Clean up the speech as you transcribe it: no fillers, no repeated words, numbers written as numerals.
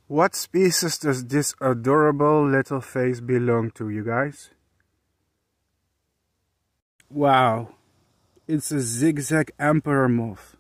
What species does this adorable little face belong to, you guys? Wow, it's a zigzag emperor moth.